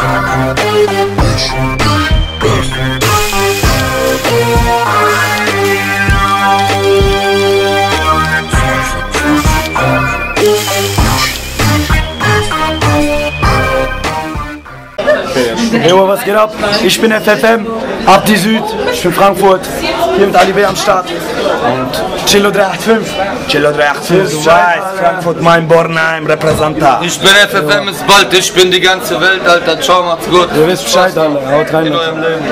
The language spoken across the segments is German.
Jo, was geht ab? Ich bin FFM, ab die Süd, ich bin Frankfurt, hier mit Ali B am Start und Chillo 385. Chillo 385, du weißt, Frankfurt, mein Bornheim, Repräsentant. Ich bin FFM, ist bald, ich bin die ganze Welt, Alter, ciao, macht's gut. Ihr wisst Bescheid, Alter, haut rein. In eurem Leben.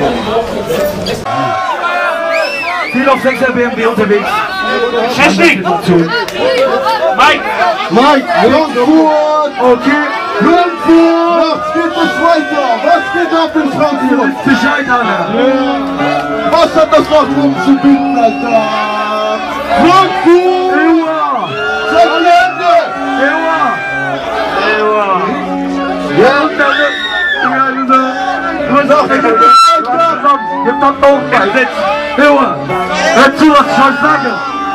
Viel auf 6er BMW unterwegs. Technik! Mike! Frankfurt! Okay, Frankfurt! Was geht es weiter? Was geht ab in Frankfurt? Bescheid, Alter. Was hat das noch zu bieten, Alter? Frankfurt! Ewa! Seit Ende! Ewa! Ja, Gib doch Aufwand, Ewa! Hör zu, was ich euch sage!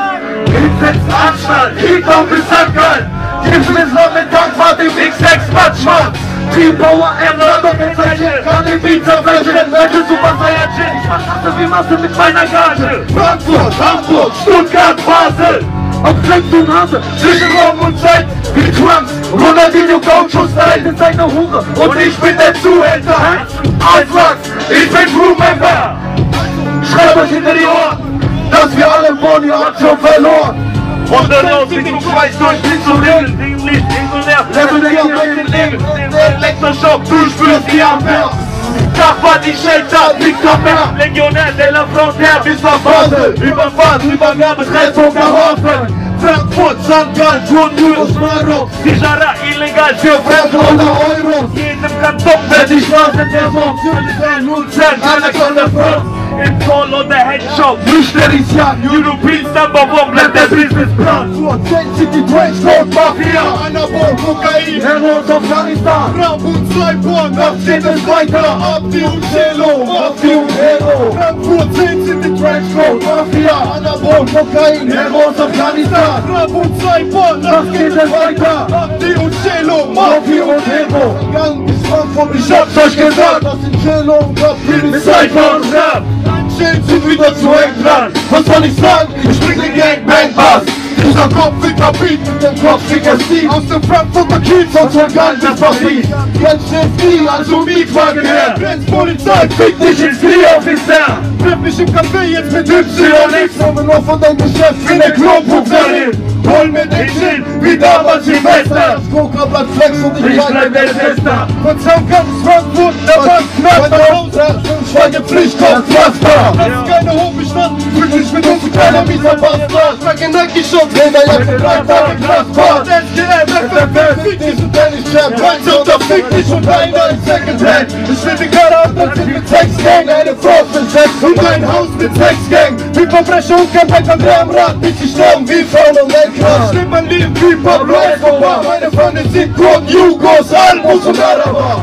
Ich setz Anstalt, ich komm bis Anstalt! Gib mir so mit Tankfahrt im X6 Matschmann! Team Power, Doppelzeichen, kann den Beat zerbrechen, welche Super Saiyajin, ich verlasse wie Masse mit meiner Gage. Frankfurt, Hamburg, Stuttgart, Basel, auf Dreck und Hase, zwischen Raum und Zeit, wie Trunks, Ronaldinho, Gaucho-Style, ist eine Hure, und ich bin der Zuhälter, als Lachs, ich bin Crewmember. Schreibt euch hinter die Ohren, dass wir alle Boni hat schon verloren. Und dann aus wie du weißt, durch nicht so regeln, Ding nicht, Level der hier mit dem Leben, den Elektroschock, du spürst die Ampere. Dach war die Shelter, nichts noch mehr. Legionär de la Frontière bis nach Basel. Überfahrt, Übergabe, Treffung, Karotten. Frankfurt, St. Gallen, Tourneur, Osmaro. Tijara illegal für Fremde oder Euro. jedem Kanton Wenn die Straße versorgt, nun zählt Alexander Frost. im Call oder Headshot. Mysterisian, European Number One bleibt der Businessplan. zur City Trace Road Mafia, Anabol, Kokain, Heroes Afghanistan. Rambo, Cyborn, Nachts geht es weiter. Abdi und Cello, Mafia und Hero. Frankfurt, City Trace Road Mafia, Anabol, Kokain, Heroes Afghanistan. Rambo, Cyborn, Nachts geht es weiter. Abdi und Cello, Mafia und Hero. Gang bis Frankfurt, Ich hab's euch gesagt. das sind Cello und Rapid, Mit Cypher und Rap. Schild Sind wieder zu eng dran. Was soll ich sagen? Ich bring den Gangbang-Bass. Dieser Kopf in Beat mit dem Kopfficker Steve aus dem Frankfurter Kiez, Von St. Gallen bis Paris. jetzt steht die, also Mietwagen her. Grenzpolizei, Fick dich ins Knie, Officer. treff mich im Café jetzt mit YX. Kommen noch von deinem Geschäft In der Klopunkterin. Hol mir den Gin, wie damals Silvester. Coca Blatt Flex und Ich bleib der Fester. Von St. Gallen bis Frankfurt, da war's knapp. Meine Hause, Schweigepflicht auf Pflaster. Das ist keine Hofbestand, fühl dich mit uns ein kleiner mieser Bastard. Schmeck in Nike-Shop, Lederjacke, 3 Tage Kraftfahrt. SGM, FFF, fick dich und Tennis Champ. Heute unterfick dich und deiner ist Secondhand. Ich will die Charakter mit Sexgang, eine Frau für Sex und ein Haus mit Sexgang. Wie Verbrecher und kein Bett an der am Rad, bis sie sterben wie Frauen und Weltkraft. Schlimm mein Leben wie Pablo Escobar. Meine Freunde sind Kurden, Jugos, Albus und Araber.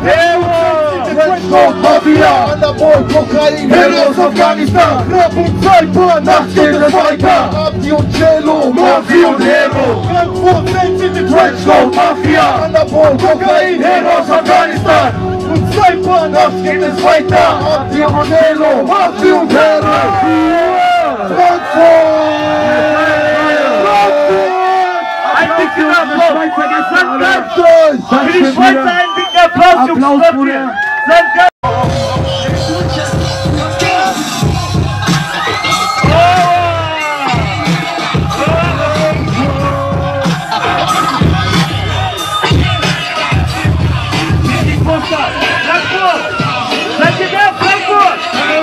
Mafia, Anabol, Kokain, Heroes Afghanistan. Rap und Cypher, Nachts geht es weiter. Abdi und Cello, Mafia und Hero. Frankfurt, City Trenchcoat, Mafia. Anabol, Kokain, Heroes Afghanistan. und Cypher, Nachts geht es weiter. Abdi und Cello, Mafia und Hero. Ein bisschen Applaus. Für Für die Schweizer ein dicken Applaus, Jungs. Applaus, Bruder. St. Gallen. Frankfurt! Seid ihr da, Frankfurt?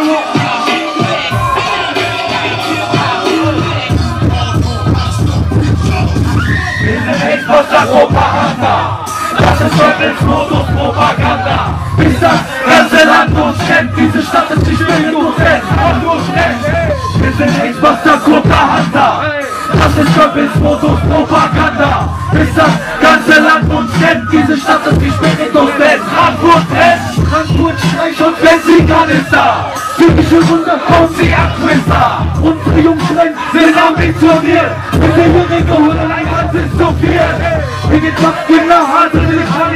Wir sind Exposter Propaganda. Das ist Teufelsmodus Propaganda. Bis das ganze Land uns kennt. Diese Stadt ist nicht mehr nur fest, aber nur schlecht. Wir sind Exposter Propaganda. Das ist Teufelsmodus Propaganda. Bis das ganze Land uns kennt. Diese Stadt ist nicht mehr nur fest. Frankfurt brennt. Frankfurt Streich und Festival ist da. Typische Wunder kommen sie Abschwester. Unsere Jungs sind ambitioniert. Mit der Jährige holen ein ganzes zu viel. Wie gesagt, Kinder, harte Mechanik.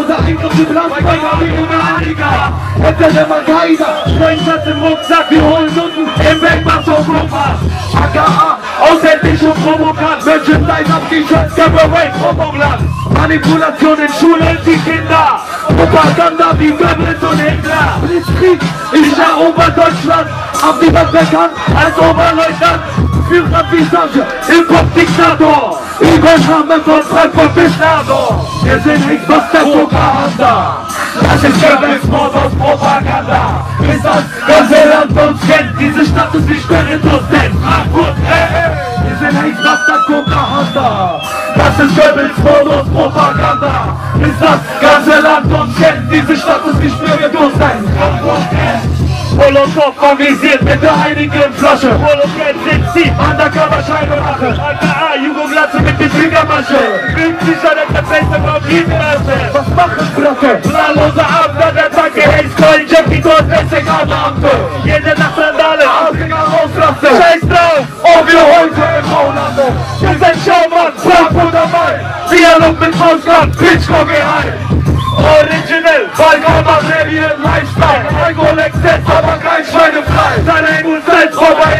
Planloser Eingriff, die Blanzbänger wie Amerika. Hätte der Al-Qaida, Sprengplatz im Rucksack, wir holen unten im Wegmaß auf Rumpfass. AKA, aushändig und provokant, Merchandise auf T-Shirts, Giveaway, Promoland. Manipulation in Schulen, die Kinder. Propaganda wie Goebbels und Hitler. Blitzkrieg, ich erober Deutschland. Auf die Welt bekannt als Oberleutnant. Führervisage, Hip-Hop-Diktator. Übernahme von Frankfurt bis Nador. Wir sind nicht was der Propaganda. Das ist Goebbels Mord aus Propaganda. Bis das ganze Land uns kennt. Diese Stadt ist wie Spiritus, denn Frankfurt, wir sind nicht was der Propaganda. Das ist Goebbels Mord aus Propaganda. Bis das ganze Land uns kennt. Diese Stadt ist wie Spiritus, denn Frankfurt, Holocaust organisiert mit der heiligen Flasche. Holocaust sitzt sie, Undercover-Scheibe mache. AKA, Jugoglatze mit Betrügermasche. Bildsicher der Beste von Riesenmasse. Was machen Brocke? Planloser Abend an der Tacke. Hey, Skoll, Jackie, dort, Essig, Abende. Jede Nacht Sandale, Ausgänger, Ausraste. Scheiß drauf, ob wir heute im Baulande. Wir sind Schaumann, Frankfurt am Main. Dialog mit Ausland, Pitchko geheim. Original, Balgama, Revier, Lifestyle. Alkohol, Exzess, aber kein Schweinefleisch. Deine Emu selbst vorbei,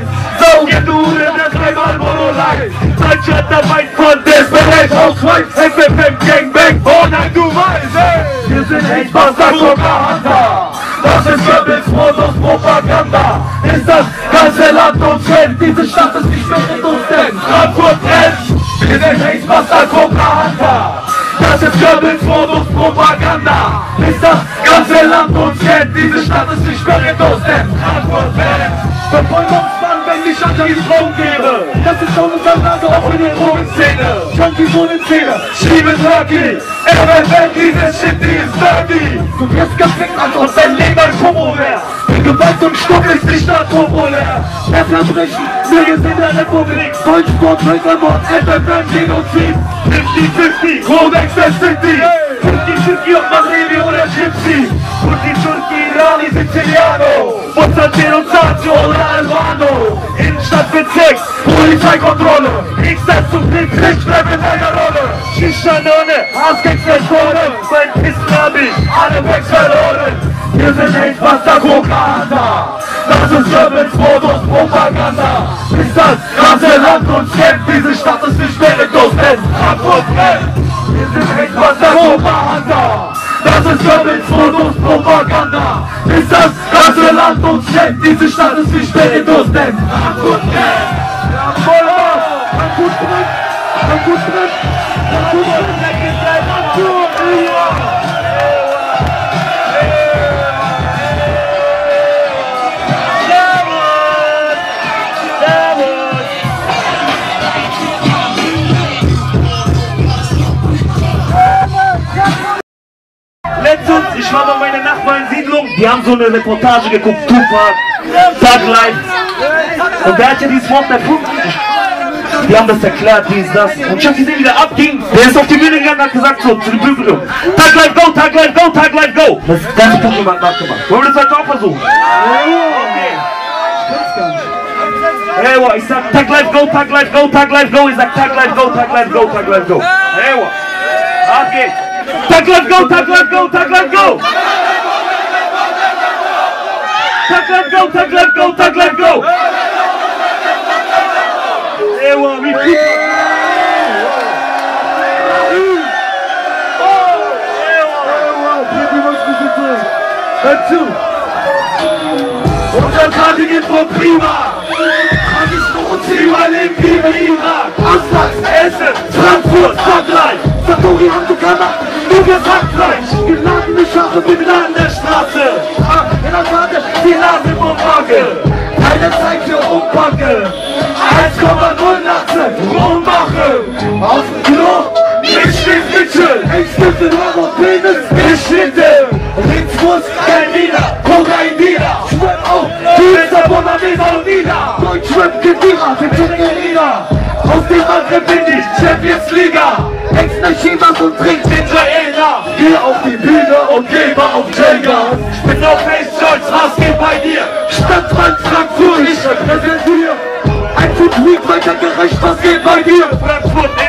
so geht du in das dreimal Monoline. Deutschland dabei von Desperate Housewives. FFM, Gangbang, oh nein, du weißt, ey. Wir sind echt was der Propaganda. Das ist Goebbels Modus Propaganda. Ist das ganze Land uns kennt. Diese Stadt ist nicht mehr in uns, denn Frankfurt brennt. Wir sind echt was der Propaganda. Das ist Goebbels Modus Propaganda. Bis das ganze Land uns kennt. Diese Stadt ist nicht Spiritus, denn Frankfurt brennt. Verfolgungsmann, wenn ich an die Drogen gebe. Das ist schon unser Nase auch in der Drogenszene. Junkies ohne Zähne, schiebe Turkey. MWT, dieses Shit, die ist dirty. Du wirst gefickt, als ob dein Leben ein Pomo wär. Gewalt und Stock ist nicht populär. Der Verbrechen, nirgends in der Republik. Volkssport, Völkermord, FFM, Genozid. 50-50, Codex der City. 50-50 ob Magrebi oder Gypsy. Und die Türki, Irani, Siciliano. Monsanto, oder Albano. Innenstadtbezirk, Polizeikontrolle. Ich setz zum Blick, ich bleib in meiner Rolle. Shisha-Nonne, Hassgangster vorne. Mein Kissen hab ich, alle Bags verloren. Wir sind echt was der Propaganda. Das ist Goebbels Modus Propaganda. Bis das ganze Land uns kennt. Diese Stadt ist nicht Spiritus, denn Frankfurt brennt. Wir sind echt was der Propaganda. Das ist Goebbels Modus Propaganda. Bis das ganze Land uns kennt. Diese Stadt ist nicht Spiritus, denn Frankfurt brennt. Frankfurt brennt. Frankfurt brennt. Frankfurt brennt. Letztens, ich war bei meiner Nachbarn-Siedlung, die haben so eine Reportage geguckt, Tupac, Thug Life. Und der hat ja dieses Wort erfunden. Die haben das erklärt, wie ist das. Und ich hab gesehen, wie der abging. Der ist auf die Bühne gegangen und hat gesagt so zu dem Publikum: Thug Life go, Thug Life go, Thug Life go. Das ganze Publikum hat nachgemacht. Wollen wir das heute auch versuchen? Okay. Hey, ich sag Thug Life go, Thug Life go, Thug Life go. Ich sag Thug Life go, Thug Life go, Thug Life go. Hey, okay. Thug Life go, Thug Life go, Thug Life go. Thug Life go, Thug Life go, Thug Life go. Ewa, wie viel? Hör zu! Unser Karte geht von Prima! Trag ich noch und zieh mein Leben wie Irak! Ausland, Essen, Frankfurt, Stadtlein! Satori haben du gemacht, nur gesagt Fleisch! Geladene Schafe mit Laden der Straße! In der Karte, die Nase vom Wagel! Keine Zeit für Umpacke! 1,0 Natze, rummachen! Auf dem Klo, nicht Mitchell! Ich stifte Rohr und Penis, geschnitten! Ritzwurst, kein Wiener, Kokain-Dealer! Schwimmt auf, Pizza, Bonavisa und Nina! Deutschrap, Kedira, Tequila! Aus dem Maghreb bin ich, Champions Liga! Hängst ne Chivas und trinkt Ginger-Ela! Geh auf die Bühne und geh mal auf Jäger! Spitz auf Face-Joints, was geht bei dir? Stadtrand Frankfurt, ich repräsentiere! Ein Food Week weitergereicht, was geht bei dir? Frankfurt, Innenstadt,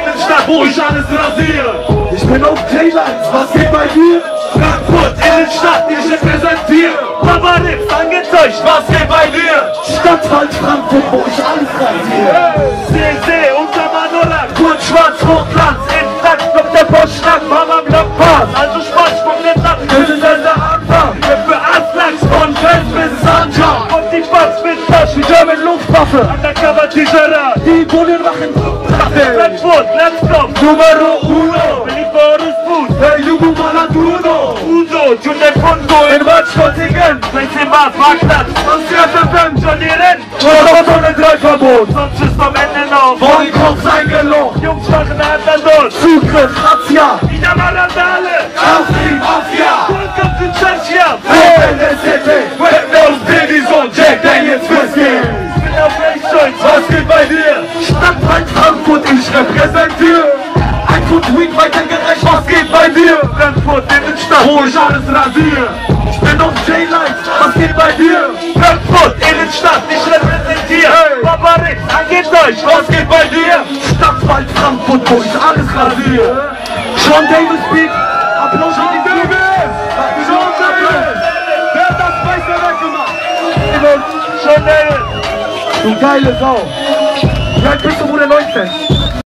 wo ich alles rasiere. Ich bin auf J-Lines, was geht bei dir? Frankfurt, Innenstadt, ich repräsentiere. Papa Rips, angezeugt, was geht bei dir? Stadtwald Frankfurt, wo ich alles rasiere. See, unser Manorak, Kurz, Schwarz, Hochglanz, intakt, kommt der Postschlag, Mama Blockpass. Also Spaß, vom Netzwerk, das ist der Anfang. Für Aslaks, von Fels bis Sanja. Und die Spatz mit Tasch, wie German Luftwaffe. Undercover Tischera, Die Bullen machen Frankfurt, Landskopf, Numero Uno. Beliebores Fuß, Hey, Jugu Maladuno. Uso, Junde Fondo, In Watschkottingen. 16 Maß, Marktplatz. Was fährt der Fan? Johnny Renn, Monotonne 3 Verbot. sonst ist am Ende noch. Wollkochs eingelocht. Jungs machen Adler dort. Zugriff, Razzia. Wieder mal Randale. Auf die Mafia. Welcome to Churchill. WNSCT. Windows, Davison, Jack Daniels Whisky. Ich bin auf Race Was geht bei dir? Stadtwald Frankfurt, ich repräsentiere. Ein Foot Weed weitergereicht, was geht bei dir? Frankfurt, Innenstadt. Wo ich alles rasiere. Ich bin auf J-Lines, was geht bei dir? Frankfurt, Innenstadt, ich repräsentiere. Hey. Papa Rips, angeht euch, was geht bei dir? Stadtwald Frankfurt, wo ich alles rasiere. Sean Davis Beat, Applaus für die Bühne. Sean Davis, wer hat das Weiße weggemacht? Chanel. Du geile Sau. Wie alt bist du, Bruder? 19?